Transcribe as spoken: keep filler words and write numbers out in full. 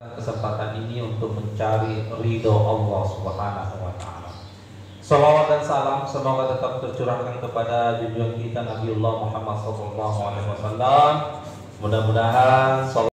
kesempatan ini untuk mencari ridho Allah Subhanahu wa taala. Salawat dan salam semoga tetap tercurahkan kepada junjungan kita Nabiullah Muhammad sallallahu alaihi wasallam. Mudah-mudahan